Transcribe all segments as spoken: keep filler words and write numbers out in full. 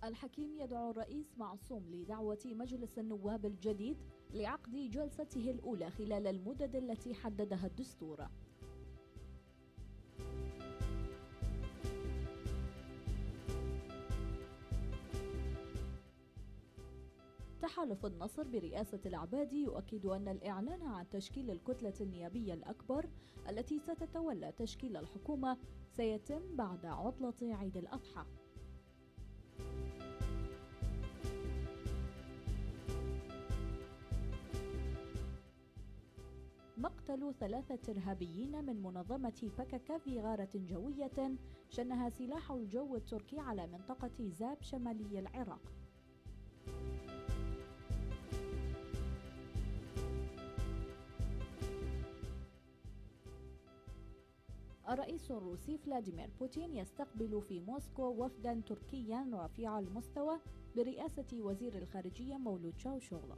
الحكيم يدعو الرئيس معصوم لدعوة مجلس النواب الجديد لعقد جلسته الأولى خلال المدد التي حددها الدستور. تحالف النصر برئاسة العبادي يؤكد أن الإعلان عن تشكيل الكتلة النيابية الأكبر التي ستتولى تشكيل الحكومة سيتم بعد عطلة عيد الأضحى. مقتل ثلاثة إرهابيين من منظمة بكك في غارة جوية شنها سلاح الجو التركي على منطقة زاب شمالي العراق. الرئيس الروسي فلاديمير بوتين يستقبل في موسكو وفدا تركيا رفيع المستوى برئاسة وزير الخارجية مولود تشاوشوغلو.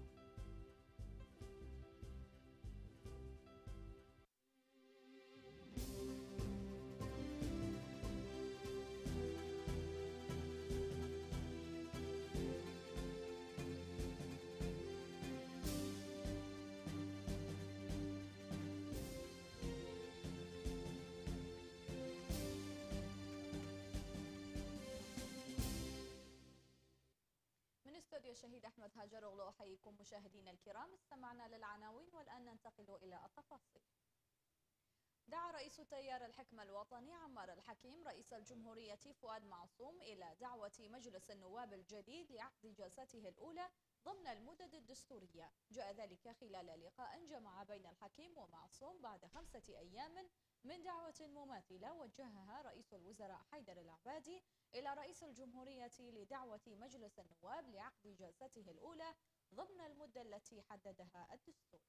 من استوديو الشهيد أحمد هاجر أغلو أحييكم مشاهدينا الكرام. استمعنا للعناوين والآن ننتقل إلى التفاصيل. دعا رئيس تيار الحكمة الوطني عمار الحكيم رئيس الجمهورية فؤاد معصوم إلى دعوة مجلس النواب الجديد لعقد جلسته الأولى ضمن المدد الدستورية. جاء ذلك خلال لقاء جمع بين الحكيم ومعصوم بعد خمسة أيام من دعوة مماثلة وجهها رئيس الوزراء حيدر العبادي إلى رئيس الجمهورية لدعوة مجلس النواب لعقد جلسته الأولى ضمن المدة التي حددها الدستور.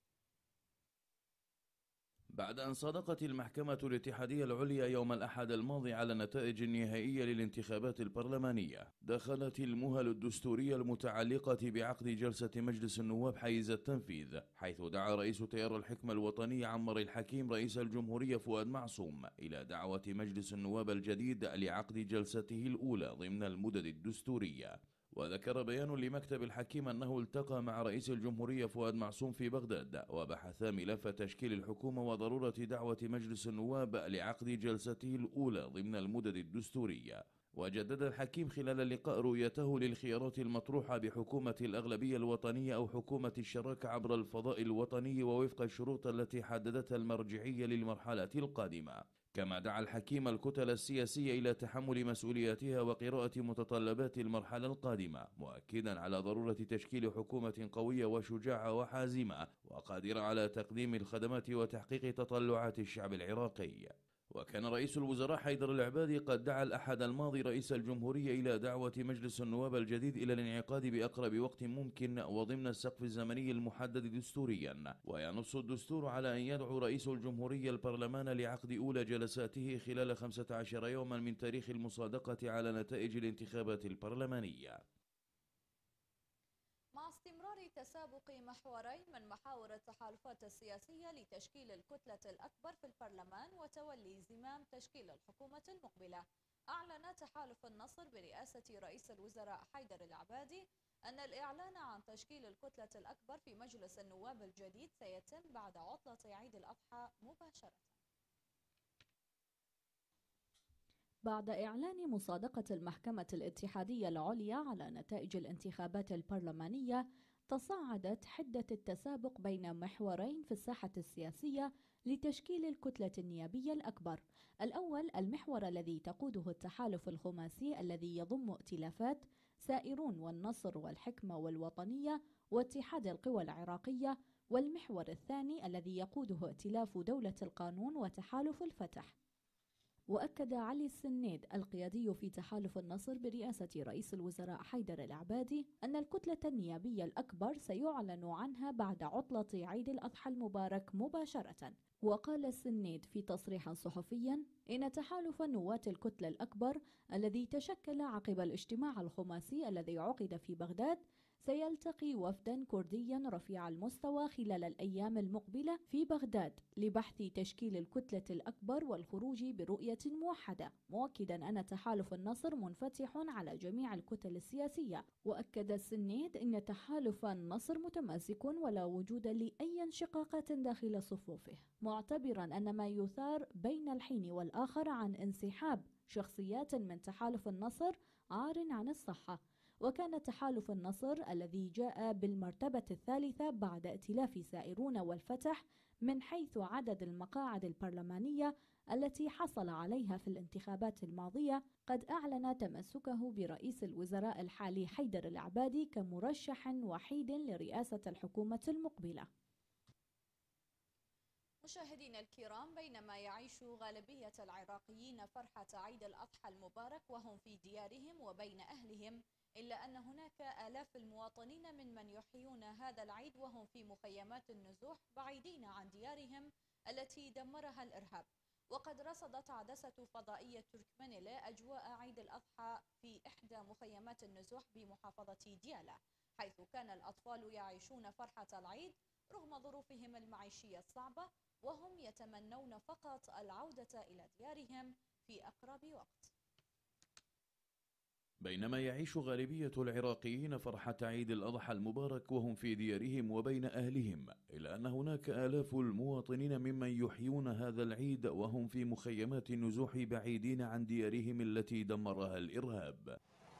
بعد أن صادقت المحكمة الاتحادية العليا يوم الأحد الماضي على النتائج النهائية للانتخابات البرلمانية، دخلت المهل الدستورية المتعلقة بعقد جلسة مجلس النواب حيز التنفيذ، حيث دعا رئيس تيار الحكمة الوطني عمار الحكيم رئيس الجمهورية فؤاد معصوم إلى دعوة مجلس النواب الجديد لعقد جلسته الأولى ضمن المدد الدستورية. وذكر بيان لمكتب الحكيم أنه التقى مع رئيس الجمهورية فؤاد معصوم في بغداد وبحثا ملف تشكيل الحكومة وضرورة دعوة مجلس النواب لعقد جلسته الأولى ضمن المدد الدستورية. وجدد الحكيم خلال اللقاء رؤيته للخيارات المطروحة بحكومة الأغلبية الوطنية أو حكومة الشراكة عبر الفضاء الوطني ووفق الشروط التي حددتها المرجعية للمرحلة القادمة. كما دعا الحكيم الكتل السياسية إلى تحمل مسؤولياتها وقراءة متطلبات المرحلة القادمة، مؤكدا على ضرورة تشكيل حكومة قوية وشجاعة وحازمة وقادرة على تقديم الخدمات وتحقيق تطلعات الشعب العراقي. وكان رئيس الوزراء حيدر العبادي قد دعا الأحد الماضي رئيس الجمهورية إلى دعوة مجلس النواب الجديد إلى الانعقاد بأقرب وقت ممكن وضمن السقف الزمني المحدد دستوريا. وينص الدستور على أن يدعو رئيس الجمهورية البرلمان لعقد أولى جلساته خلال خمسة عشر يوما من تاريخ المصادقة على نتائج الانتخابات البرلمانية. مع استمرار تسابق محورين من محاور التحالفات السياسية لتشكيل الكتلة الأكبر في البرلمان وتولي زمام تشكيل الحكومة المقبلة، أعلن تحالف النصر برئاسة رئيس الوزراء حيدر العبادي أن الإعلان عن تشكيل الكتلة الأكبر في مجلس النواب الجديد سيتم بعد عطلة عيد الأضحى مباشرة. بعد إعلان مصادقة المحكمة الاتحادية العليا على نتائج الانتخابات البرلمانية، تصاعدت حدة التسابق بين محورين في الساحة السياسية لتشكيل الكتلة النيابية الأكبر. الأول المحور الذي تقوده التحالف الخماسي الذي يضم ائتلافات سائرون والنصر والحكمة والوطنية واتحاد القوى العراقية، والمحور الثاني الذي يقوده ائتلاف دولة القانون وتحالف الفتح. وأكد علي السنيد القيادي في تحالف النصر برئاسة رئيس الوزراء حيدر العبادي أن الكتلة النيابية الأكبر سيعلن عنها بعد عطلة عيد الأضحى المبارك مباشرة. وقال السنيد في تصريح صحفي إن تحالف نواة الكتلة الأكبر الذي تشكل عقب الاجتماع الخماسي الذي عقد في بغداد سيلتقي وفدا كرديا رفيع المستوى خلال الأيام المقبلة في بغداد لبحث تشكيل الكتلة الأكبر والخروج برؤية موحدة، مؤكدا أن تحالف النصر منفتح على جميع الكتل السياسية. وأكد السنيد أن تحالف النصر متماسك ولا وجود لأي انشقاقات داخل صفوفه، معتبرا أن ما يثار بين الحين والآخر عن انسحاب شخصيات من تحالف النصر عار عن الصحة. وكان تحالف النصر الذي جاء بالمرتبة الثالثة بعد ائتلاف سائرون والفتح من حيث عدد المقاعد البرلمانية التي حصل عليها في الانتخابات الماضية قد أعلن تمسكه برئيس الوزراء الحالي حيدر العبادي كمرشح وحيد لرئاسة الحكومة المقبلة. مشاهدينا الكرام، بينما يعيش غالبية العراقيين فرحة عيد الأضحى المبارك وهم في ديارهم وبين أهلهم، إلا أن هناك آلاف المواطنين ممن يحيون هذا العيد وهم في مخيمات النزوح بعيدين عن ديارهم التي دمرها الإرهاب. وقد رصدت عدسة فضائية تركمانيلي أجواء عيد الأضحى في إحدى مخيمات النزوح بمحافظة ديالى، حيث كان الأطفال يعيشون فرحة العيد رغم ظروفهم المعيشية الصعبة، وهم يتمنون فقط العودة إلى ديارهم في أقرب وقت. بينما يعيش غالبية العراقيين فرحة عيد الأضحى المبارك وهم في ديارهم وبين أهلهم، إلا أن هناك آلاف المواطنين ممن يحيون هذا العيد وهم في مخيمات النزوح بعيدين عن ديارهم التي دمرها الإرهاب.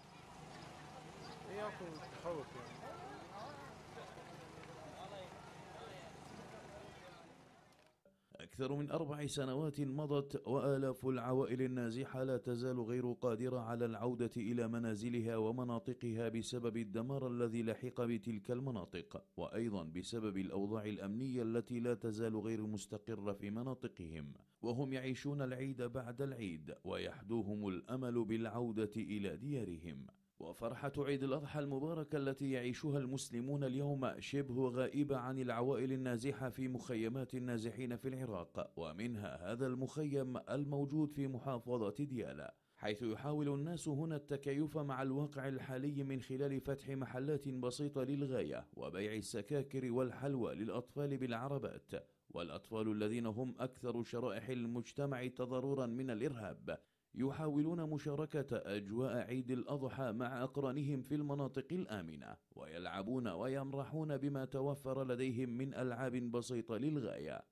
أكثر من أربع سنوات مضت وآلاف العوائل النازحة لا تزال غير قادرة على العودة إلى منازلها ومناطقها بسبب الدمار الذي لحق بتلك المناطق، وأيضا بسبب الأوضاع الأمنية التي لا تزال غير مستقرة في مناطقهم، وهم يعيشون العيد بعد العيد ويحدوهم الأمل بالعودة إلى ديارهم. وفرحة عيد الأضحى المبارك التي يعيشها المسلمون اليوم شبه غائبة عن العوائل النازحة في مخيمات النازحين في العراق، ومنها هذا المخيم الموجود في محافظة ديالى، حيث يحاول الناس هنا التكيف مع الواقع الحالي من خلال فتح محلات بسيطة للغاية وبيع السكاكر والحلوى للأطفال بالعربات، والأطفال الذين هم أكثر شرائح المجتمع تضررا من الإرهاب يحاولون مشاركة أجواء عيد الأضحى مع أقرانهم في المناطق الآمنة، ويلعبون ويمرحون بما توفر لديهم من ألعاب بسيطة للغاية.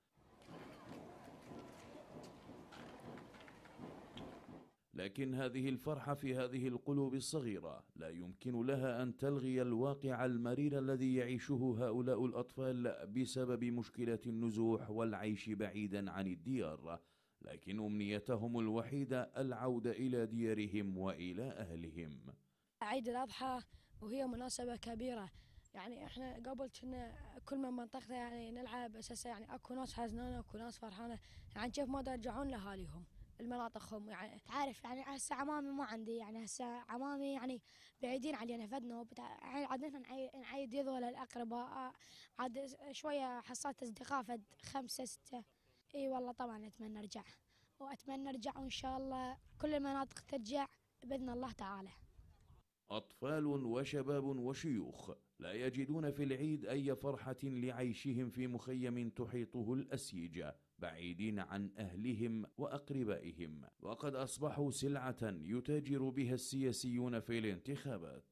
لكن هذه الفرحة في هذه القلوب الصغيرة لا يمكن لها أن تلغي الواقع المرير الذي يعيشه هؤلاء الأطفال بسبب مشكلة النزوح والعيش بعيدا عن الديار، لكن أمنيتهم الوحيدة العودة إلى ديارهم وإلى أهلهم. عيد الأضحى وهي مناسبة كبيرة، يعني إحنا قبل كنا كل من منطقة يعني نلعب أساسا، يعني أكو ناس حزنانة أكو ناس فرحانة، يعني كيف ما يرجعون لأهاليهم المناطقهم. يعني تعرف يعني هسه عمامي ما عندي، يعني هسه عمامي يعني بعيدين علينا فدنا، يعني عادة نعيد يذول الأقرباء، عاد شوية حصلت أصدقاء فد خمسة ستة. اي والله طبعا اتمنى ارجع، واتمنى ارجع وان شاء الله كل المناطق ترجع باذن الله تعالى. أطفال وشباب وشيوخ لا يجدون في العيد أي فرحة لعيشهم في مخيم تحيطه الأسيجة بعيدين عن أهلهم وأقربائهم، وقد أصبحوا سلعة يتاجر بها السياسيون في الانتخابات.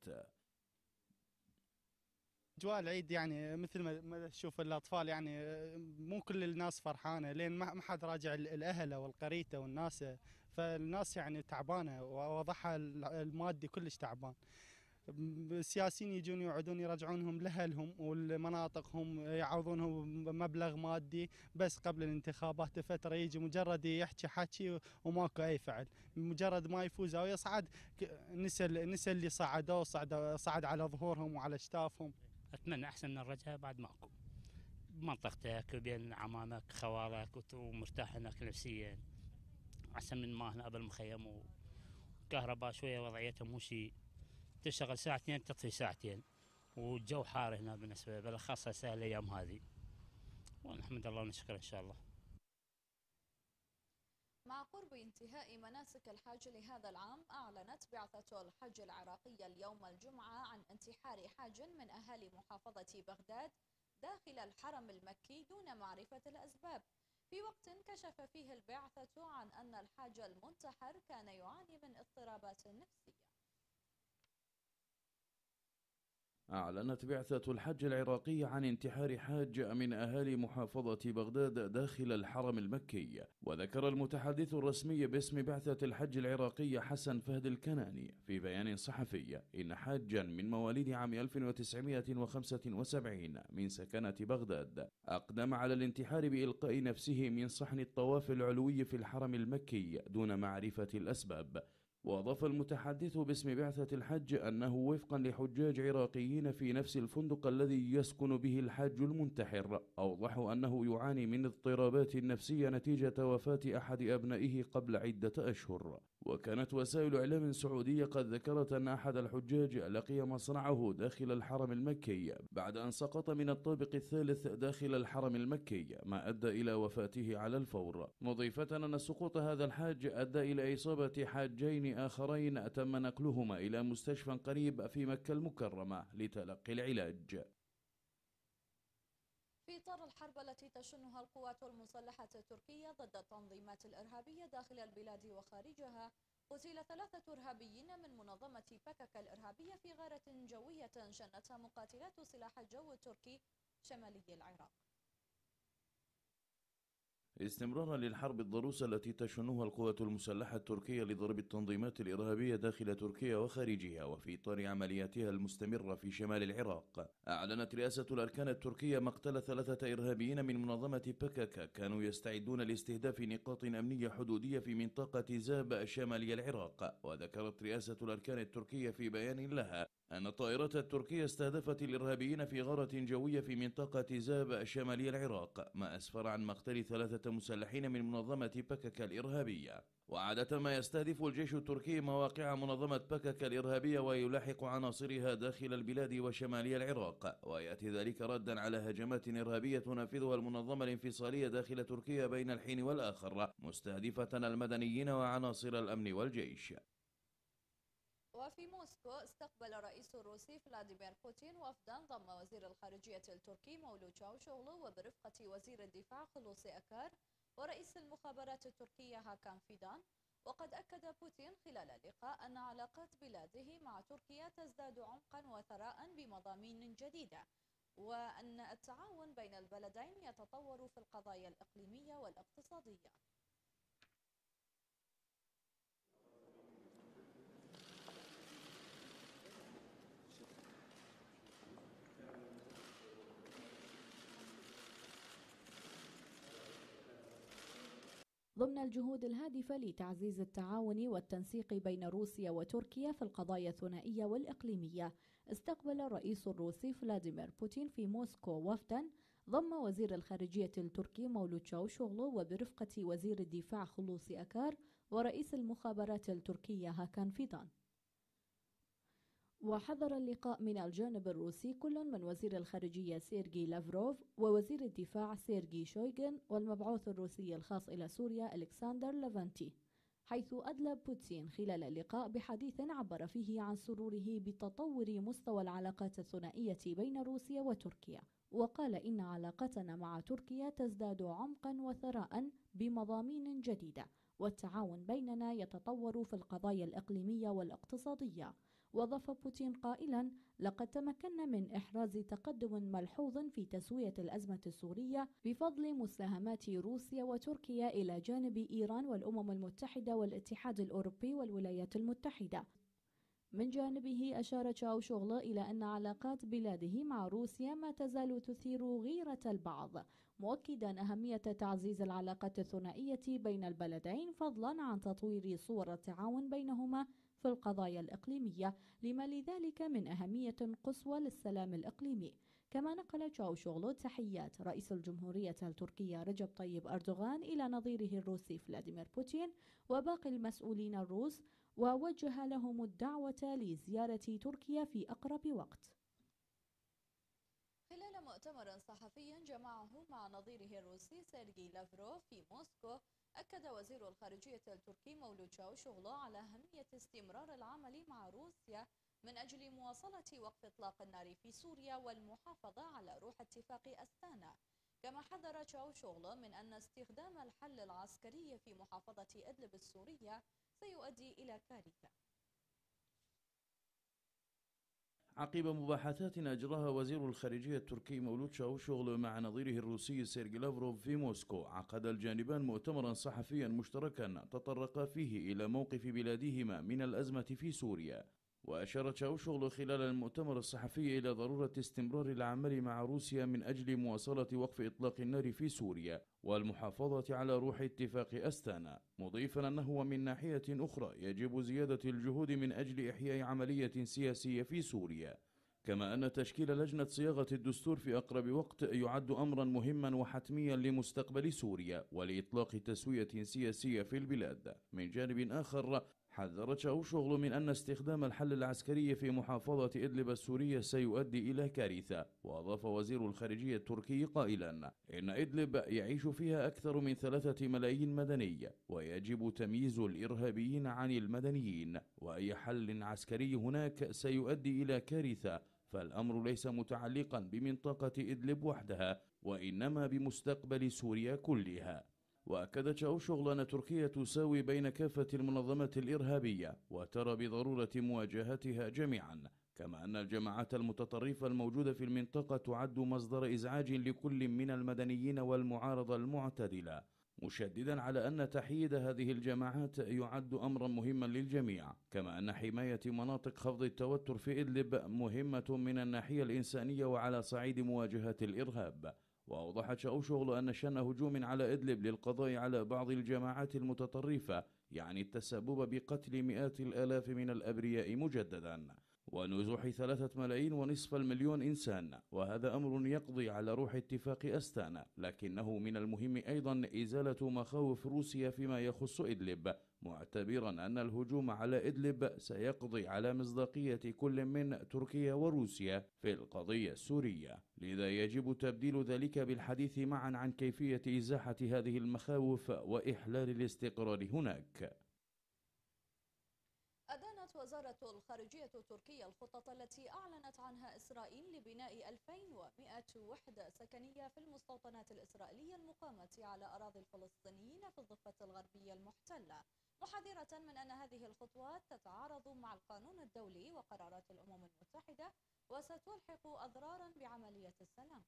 أجواء العيد يعني مثل ما تشوف الأطفال، يعني مو كل الناس فرحانة لين ما حد راجع الأهل والقريته والناس، فالناس يعني تعبانة ووضعها المادي كلش تعبان. السياسيين يجون يوعدون يرجعونهم لأهلهم ولمناطقهم، يعوضونهم مبلغ مادي، بس قبل الانتخابات فترة يجي مجرد يحكي حكي وماكو أي فعل، مجرد ما يفوز أو يصعد نسى نسى اللي صعدوه صعد صعد على ظهورهم وعلى أشتافهم. أتمنى أحسن من الرجعة بعد ماكو، بمنطقتك وبين عمامك خوالك ومرتاح هناك نفسيا، أحسن من ما هنا قبل مخيم وكهرباء شوية وضعيتها مو شيء، تشتغل ساعتين تطفي ساعتين، والجو حار هنا بالنسبة بالأخص هسه الأيام هذه، ونحمد الله ونشكر إن شاء الله. مع قرب انتهاء مناسك الحج لهذا العام، أعلنت بعثة الحج العراقية اليوم الجمعة عن انتحار حاج من أهالي محافظة بغداد داخل الحرم المكي دون معرفة الأسباب، في وقت كشف فيه البعثة عن أن الحاج المنتحر كان يعاني من اضطرابات نفسية. أعلنت بعثة الحج العراقي عن انتحار حاج من أهالي محافظة بغداد داخل الحرم المكي. وذكر المتحدث الرسمي باسم بعثة الحج العراقي حسن فهد الكناني في بيان صحفي إن حاجا من مواليد عام ألف وتسعمائة وخمسة وسبعين من سكنة بغداد أقدم على الانتحار بإلقاء نفسه من صحن الطواف العلوي في الحرم المكي دون معرفة الأسباب. وأضاف المتحدث باسم بعثة الحج أنه وفقا لحجاج عراقيين في نفس الفندق الذي يسكن به الحاج المنتحر، أوضحوا أنه يعاني من اضطرابات نفسية نتيجة وفاة أحد أبنائه قبل عدة أشهر. وكانت وسائل إعلام سعودية قد ذكرت أن أحد الحجاج لقي مصرعه داخل الحرم المكي بعد أن سقط من الطابق الثالث داخل الحرم المكي، ما أدى إلى وفاته على الفور، مضيفة أن سقوط هذا الحاج أدى إلى إصابة حاجين آخرين تم نقلهما إلى مستشفى قريب في مكة المكرمة لتلقي العلاج. في إطار الحرب التي تشنها القوات المسلحة التركية ضد التنظيمات الإرهابية داخل البلاد وخارجها، قتل ثلاثة إرهابيين من منظمة بكك الإرهابية في غارة جوية شنتها مقاتلات سلاح الجو التركي شمالي العراق. استمرارا للحرب الضروسة التي تشنها القوات المسلحة التركية لضرب التنظيمات الإرهابية داخل تركيا وخارجها، وفي إطار عملياتها المستمرة في شمال العراق، أعلنت رئاسة الأركان التركية مقتل ثلاثة إرهابيين من منظمة بكك كانوا يستعدون لاستهداف نقاط أمنية حدودية في منطقة زاب شمالي العراق. وذكرت رئاسة الأركان التركية في بيان لها أن الطائرات التركية استهدفت الإرهابيين في غارة جوية في منطقة زاب شمالي العراق، ما أسفر عن مقتل ثلاثة مسلحين من منظمة بكك الإرهابية. وعادة ما يستهدف الجيش التركي مواقع منظمة بكك الإرهابية ويلاحق عناصرها داخل البلاد وشمالي العراق، ويأتي ذلك ردا على هجمات إرهابية تنفذها المنظمة الانفصالية داخل تركيا بين الحين والآخر، مستهدفة المدنيين وعناصر الأمن والجيش. وفي موسكو استقبل الرئيس الروسي فلاديمير بوتين وفدا ضم وزير الخارجية التركي مولود چاوشوغلو وبرفقة وزير الدفاع خلوصي أكار ورئيس المخابرات التركية هاكان فيدان. وقد أكد بوتين خلال اللقاء أن علاقات بلاده مع تركيا تزداد عمقا وثراء بمضامين جديدة، وأن التعاون بين البلدين يتطور في القضايا الإقليمية والاقتصادية. ضمن الجهود الهادفة لتعزيز التعاون والتنسيق بين روسيا وتركيا في القضايا الثنائية والإقليمية، استقبل الرئيس الروسي فلاديمير بوتين في موسكو وفدا ضم وزير الخارجية التركي مولود چاوشوغلو وبرفقة وزير الدفاع خلوصي أكار ورئيس المخابرات التركية هاكان فيدان. وحضر اللقاء من الجانب الروسي كل من وزير الخارجية سيرجي لافروف ووزير الدفاع سيرجي شويغن والمبعوث الروسي الخاص إلى سوريا ألكسندر لافانتي، حيث أدلى بوتين خلال اللقاء بحديث عبر فيه عن سروره بتطور مستوى العلاقات الثنائية بين روسيا وتركيا، وقال إن علاقتنا مع تركيا تزداد عمقا وثراء بمضامين جديدة، والتعاون بيننا يتطور في القضايا الإقليمية والاقتصادية. وأضاف بوتين قائلا: لقد تمكنا من إحراز تقدم ملحوظ في تسوية الأزمة السورية بفضل مساهمات روسيا وتركيا إلى جانب إيران والأمم المتحدة والاتحاد الأوروبي والولايات المتحدة. من جانبه أشار چاوشوغلو إلى أن علاقات بلاده مع روسيا ما تزال تثير غيرة البعض، مؤكدا أهمية تعزيز العلاقات الثنائية بين البلدين فضلا عن تطوير صور التعاون بينهما في القضايا الإقليمية، لما لذلك من أهمية قصوى للسلام الإقليمي. كما نقل چاوشوغلو تحيات رئيس الجمهورية التركية رجب طيب أردوغان إلى نظيره الروسي فلاديمير بوتين وباقي المسؤولين الروس، ووجه لهم الدعوة لزيارة تركيا في أقرب وقت. خلال مؤتمر صحفي جمعه مع نظيره الروسي سيرجي لافروف في موسكو، أكد وزير الخارجية التركي مولود چاوشوغلو على أهمية استمرار العمل مع روسيا من أجل مواصلة وقف إطلاق النار في سوريا والمحافظة على روح اتفاق أستانا. كما حذر چاوشوغلو من أن استخدام الحل العسكري في محافظة إدلب السورية سيؤدي إلى كارثة. عقب مباحثات أجراها وزير الخارجية التركي مولود چاوشوغلو مع نظيره الروسي سيرجي لافروف في موسكو، عقد الجانبان مؤتمرا صحفيا مشتركا تطرقا فيه إلى موقف بلادهما من الأزمة في سوريا. وأشار چاوشوغلو خلال المؤتمر الصحفي إلى ضرورة استمرار العمل مع روسيا من أجل مواصلة وقف إطلاق النار في سوريا والمحافظة على روح اتفاق أستانا، مضيفا أنه من ناحية أخرى يجب زيادة الجهود من أجل إحياء عملية سياسية في سوريا. كما أن تشكيل لجنة صياغة الدستور في أقرب وقت يعد أمرا مهما وحتميا لمستقبل سوريا ولإطلاق تسوية سياسية في البلاد. من جانب آخر حذر چاوشوغلو من أن استخدام الحل العسكري في محافظة إدلب السورية سيؤدي إلى كارثة. وأضاف وزير الخارجية التركي قائلا إن إدلب يعيش فيها أكثر من ثلاثة ملايين مدني ويجب تمييز الإرهابيين عن المدنيين، وأي حل عسكري هناك سيؤدي إلى كارثة، فالأمر ليس متعلقا بمنطقة إدلب وحدها وإنما بمستقبل سوريا كلها. وأكد چاوشوغلو أن تركيا تساوي بين كافة المنظمات الإرهابية وترى بضرورة مواجهتها جميعا، كما أن الجماعات المتطرفة الموجودة في المنطقة تعد مصدر إزعاج لكل من المدنيين والمعارضة المعتدلة، مشددا على أن تحييد هذه الجماعات يعد أمرا مهما للجميع. كما أن حماية مناطق خفض التوتر في إدلب مهمة من الناحية الإنسانية وعلى صعيد مواجهة الإرهاب. وأوضح چاوشوغلو أن شن هجوم على إدلب للقضاء على بعض الجماعات المتطرفة يعني التسبب بقتل مئات الآلاف من الأبرياء مجددا ونزوح ثلاثة ملايين ونصف المليون إنسان، وهذا أمر يقضي على روح اتفاق أستانا. لكنه من المهم أيضا إزالة مخاوف روسيا فيما يخص إدلب، معتبرا أن الهجوم على إدلب سيقضي على مصداقية كل من تركيا وروسيا في القضية السورية، لذا يجب تبديل ذلك بالحديث معا عن كيفية إزاحة هذه المخاوف وإحلال الاستقرار هناك. أدانت وزارة الخارجية التركية الخطط التي أعلنت عنها إسرائيل لبناء ألفين ومئة وحدة سكنية في المستوطنات الإسرائيلية المقامة على أراضي الفلسطينيين في الضفة الغربية المحتلة، محذرة من أن هذه الخطوات تتعارض مع القانون الدولي وقرارات الأمم المتحدة وستلحق أضرارا بعملية السلام.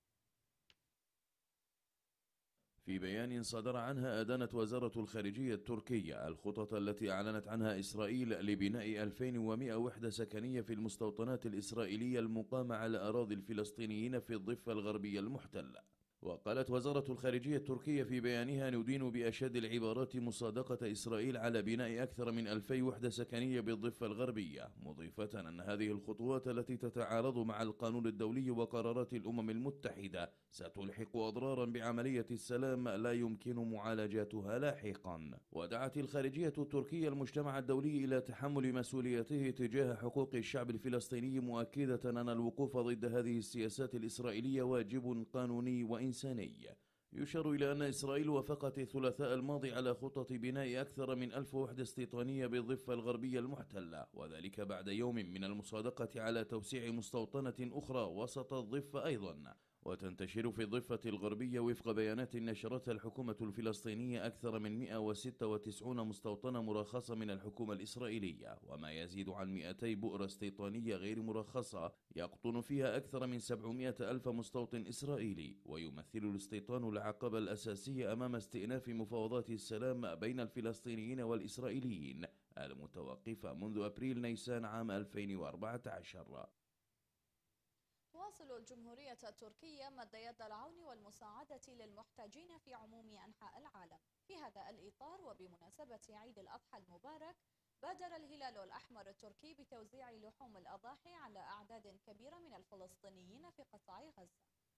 في بيان صدر عنها أدانت وزارة الخارجية التركية الخطط التي أعلنت عنها إسرائيل لبناء ألفين ومئة وحدة سكنية في المستوطنات الإسرائيلية المقامة على أراضي الفلسطينيين في الضفة الغربية المحتلة. وقالت وزارة الخارجية التركية في بيانها: ندين بأشد العبارات مصادقة إسرائيل على بناء أكثر من ألفي وحدة سكنية بالضفة الغربية، مضيفة أن هذه الخطوات التي تتعارض مع القانون الدولي وقرارات الأمم المتحدة ستلحق أضرارا بعملية السلام لا يمكن معالجتها لاحقا. ودعت الخارجية التركية المجتمع الدولي إلى تحمل مسؤوليته تجاه حقوق الشعب الفلسطيني، مؤكدة أن الوقوف ضد هذه السياسات الإسرائيلية واجب قانوني وإنساني. يشار إلى أن إسرائيل وافقت الثلاثاء الماضي على خطة بناء أكثر من ألف وحدة استيطانية بالضفة الغربية المحتلة، وذلك بعد يوم من المصادقة على توسيع مستوطنة أخرى وسط الضفة أيضا. وتنتشر في الضفة الغربية وفق بيانات نشرتها الحكومة الفلسطينية أكثر من مئة وستة وتسعين مستوطنة مرخصة من الحكومة الإسرائيلية، وما يزيد عن مئتي بؤرة استيطانية غير مرخصة يقطن فيها أكثر من سبعمئة ألف مستوطن إسرائيلي. ويمثل الاستيطان العقبة الأساسية أمام استئناف مفاوضات السلام بين الفلسطينيين والإسرائيليين المتوقفة منذ أبريل نيسان عام ألفين وأربعة عشر. تواصل الجمهورية التركية مد يد العون والمساعدة للمحتاجين في عموم أنحاء العالم. في هذا الإطار وبمناسبة عيد الأضحى المبارك، بادر الهلال الأحمر التركي بتوزيع لحوم الأضاحي على أعداد كبيرة من الفلسطينيين في قطاع غزة.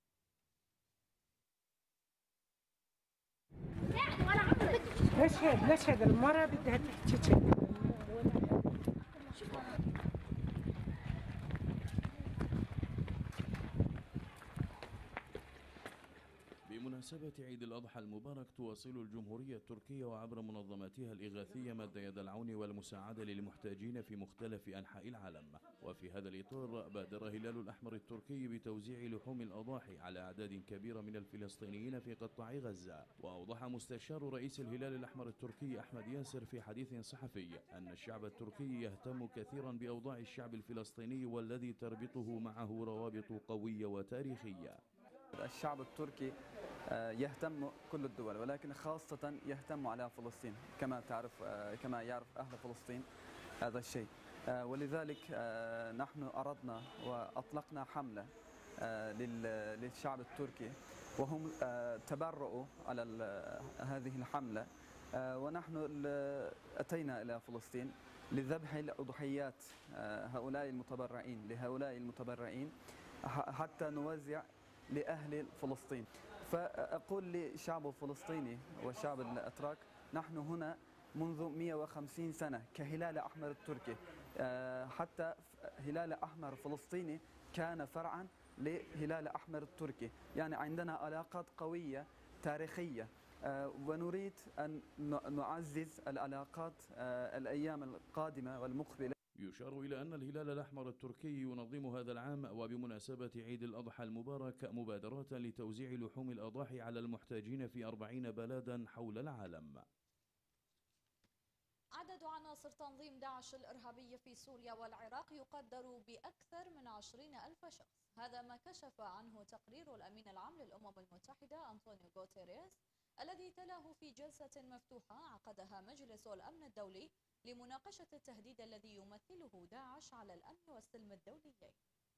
ليش هاد ليش هاد المرة بدها تتشكل. بمناسبة عيد الأضحى المبارك تواصل الجمهورية التركية وعبر منظماتها الإغاثية مد يد العون والمساعدة للمحتاجين في مختلف أنحاء العالم. وفي هذا الإطار بادر هلال الأحمر التركي بتوزيع لحوم الأضاحي على أعداد كبيرة من الفلسطينيين في قطاع غزة. وأوضح مستشار رئيس الهلال الأحمر التركي أحمد ياسر في حديث صحفي أن الشعب التركي يهتم كثيرا بأوضاع الشعب الفلسطيني والذي تربطه معه روابط قوية وتاريخية. الشعب التركي يهتم كل الدول، ولكن خاصة يهتم على فلسطين كما تعرف كما يعرف أهل فلسطين هذا الشيء. ولذلك نحن أردنا وأطلقنا حملة للشعب التركي، وهم تبرؤوا على هذه الحملة، ونحن أتينا إلى فلسطين لذبح الأضحيات هؤلاء المتبرعين لهؤلاء المتبرعين حتى نوزع لأهل فلسطين. فأقول للشعب الفلسطيني والشعب الأتراك نحن هنا منذ مئة وخمسين سنة كهلال أحمر التركي، حتى هلال أحمر فلسطيني كان فرعا لهلال أحمر التركي، يعني عندنا علاقات قوية تاريخية، ونريد أن نعزز العلاقات الأيام القادمة والمقبلة. يشار إلى أن الهلال الأحمر التركي ينظم هذا العام وبمناسبة عيد الأضحى المبارك مبادرات لتوزيع لحوم الأضاحي على المحتاجين في أربعين بلدا حول العالم. عدد عناصر تنظيم داعش الإرهابي في سوريا والعراق يقدر بأكثر من عشرين ألف شخص، هذا ما كشف عنه تقرير الأمين العام للأمم المتحدة أنطونيو غوتيريس الذي تلاه في جلسة مفتوحة عقدها مجلس الأمن الدولي لمناقشة التهديد الذي يمثله داعش على الأمن والسلم الدوليين.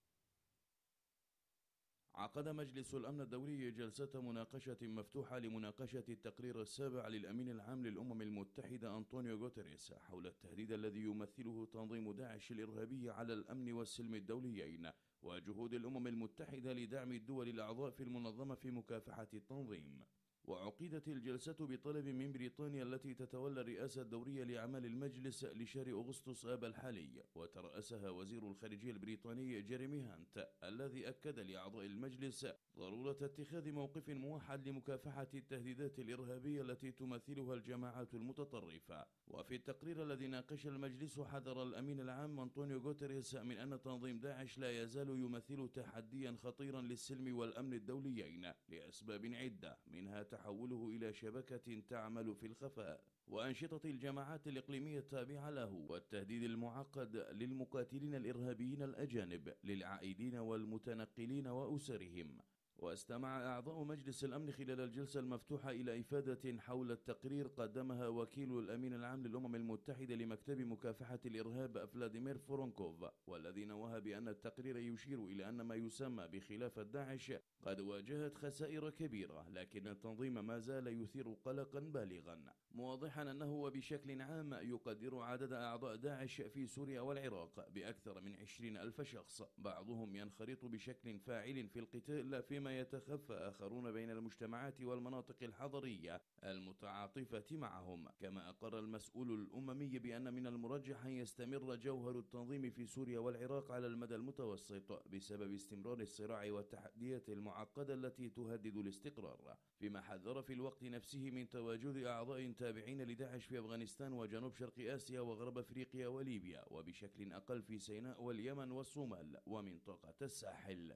عقد مجلس الأمن الدولي جلسة مناقشة مفتوحة لمناقشة التقرير السابع للأمين العام للأمم المتحدة أنطونيو غوتيريس حول التهديد الذي يمثله تنظيم داعش الإرهابي على الأمن والسلم الدوليين، وجهود الأمم المتحدة لدعم الدول الأعضاء في المنظمة في مكافحة التنظيم. وعقدت الجلسة بطلب من بريطانيا التي تتولى الرئاسة الدورية لأعمال المجلس لشهر أغسطس آب الحالي، وترأسها وزير الخارجية البريطاني جيريمي هانت الذي أكد لأعضاء المجلس ضرورة اتخاذ موقف موحد لمكافحة التهديدات الإرهابية التي تمثلها الجماعات المتطرفة. وفي التقرير الذي ناقش المجلس حذر الأمين العام أنطونيو غوتيريس من أن تنظيم داعش لا يزال يمثل تحديا خطيرا للسلم والأمن الدوليين لأسباب عدة، منها تحوله إلى شبكة تعمل في الخفاء وأنشطة الجماعات الإقليمية التابعة له، والتهديد المعقد للمقاتلين الإرهابيين الأجانب للعائدين والمتنقلين وأسرهم. واستمع أعضاء مجلس الأمن خلال الجلسة المفتوحة إلى إفادة حول التقرير قدمها وكيل الأمين العام للأمم المتحدة لمكتب مكافحة الإرهاب فلاديمير فورونكوف، والذي نوه بأن التقرير يشير إلى أن ما يسمى بخلافة داعش قد واجهت خسائر كبيرة، لكن التنظيم ما زال يثير قلقا بالغا، موضحا أنه وبشكل عام يقدر عدد أعضاء داعش في سوريا والعراق بأكثر من عشرين ألف شخص، بعضهم ينخرط بشكل فاعل في القتال فيما يتخفى آخرون بين المجتمعات والمناطق الحضرية المتعاطفة معهم. كما أقر المسؤول الأممي بأن من المرجح أن يستمر جوهر التنظيم في سوريا والعراق على المدى المتوسط بسبب استمرار الصراع والتحديات المعقدة التي تهدد الاستقرار، فيما حذر في الوقت نفسه من تواجد أعضاء تابعين لداعش في أفغانستان وجنوب شرق آسيا وغرب أفريقيا وليبيا، وبشكل أقل في سيناء واليمن والصومال ومنطقة الساحل.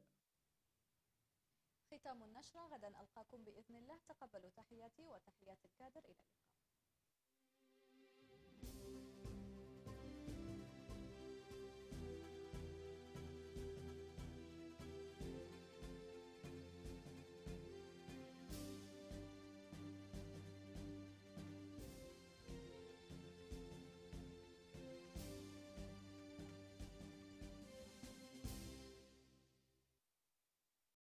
ختام النشرة، غدا ألقاكم بإذن الله، تقبلوا تحياتي وتحيات الكادر، إلى اللقاء.